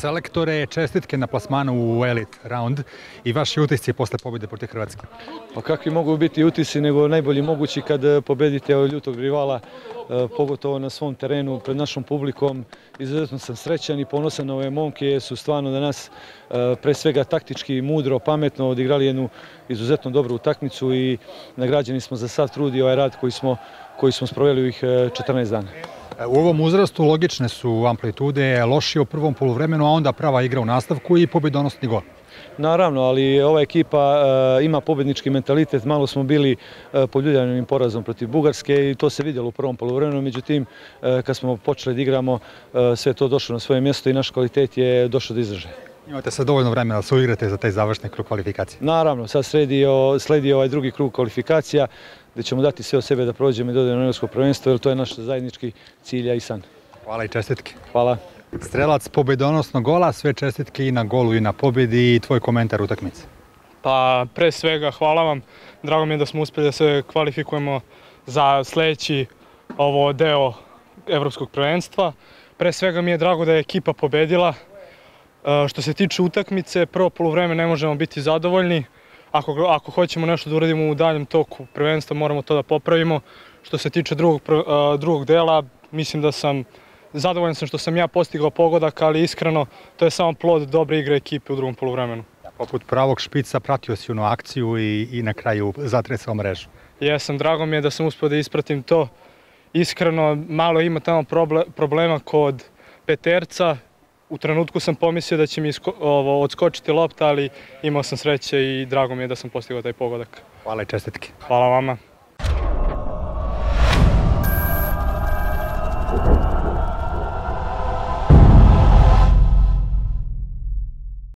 Selektore, čestitke na plasmanu u Elite Round i vaši utisci posle pobjede protiv Hrvatske. Pa kakvi mogu biti utisci nego najbolji mogući kad pobedite ljutog rivala, pogotovo na svom terenu, pred našom publikom. Izuzetno sam srećan i ponosan na ove momke jer su stvarno danas pre svega taktički, mudro, pametno odigrali jednu izuzetno dobru utakmicu i nagrađeni smo za sav trud i ovaj rad koji smo sproveli u ovih 14 dana. U ovom uzrastu logične su amplitude, lošije u prvom poluvremenu, a onda prava igra u nastavku i pobjedonosni gol. Naravno, ali ova ekipa ima pobjednički mentalitet. Malo smo bili pod ljuljanim porazom protiv Bugarske i to se vidjelo u prvom poluvremenu. Međutim, kad smo počeli da igramo, sve je to došlo na svoje mjesto i naš kvalitet je došao do izražaja. Imate sad dovoljno vremena da se uigrate za taj završni krug kvalifikacije? Naravno, sad sledi ovaj drugi krug kvalifikacija gdje ćemo dati sve od sebe da prođemo i dođemo na Evropsko prvenstvo, jer to je naš zajednički cilj i san. Hvala i čestitke. Hvala. Strelac pobjedonosnog gola, sve čestitke i na golu i na pobjedi i tvoj komentar utakmice. Pa pre svega hvala vam, drago mi je da smo uspjeli da se kvalifikujemo za sljedeći deo Evropskog prvenstva. Pre svega mi je drago da je ekipa pobedila. Što se tiče utakmice, prvo poluvreme ne možemo biti zadovoljni. Ako hoćemo nešto da uradimo u daljem toku prvenstva, moramo to da popravimo. Što se tiče drugog dela, mislim da zadovoljan sam što sam ja postigao pogodak, ali iskreno to je samo plod dobre igre ekipe u drugom poluvremenu. Poput pravog špica pratio si onu akciju i na kraju zatresao mrežu. Jesam, drago mi je da sam uspio da ispratim to. Iskreno, malo ima tamo problema kod peterca. U trenutku sam pomislio da će mi odskočiti lopta, ali imao sam sreće i drago mi je da sam postigao taj pogodak. Hvala i čestitke. Hvala vama.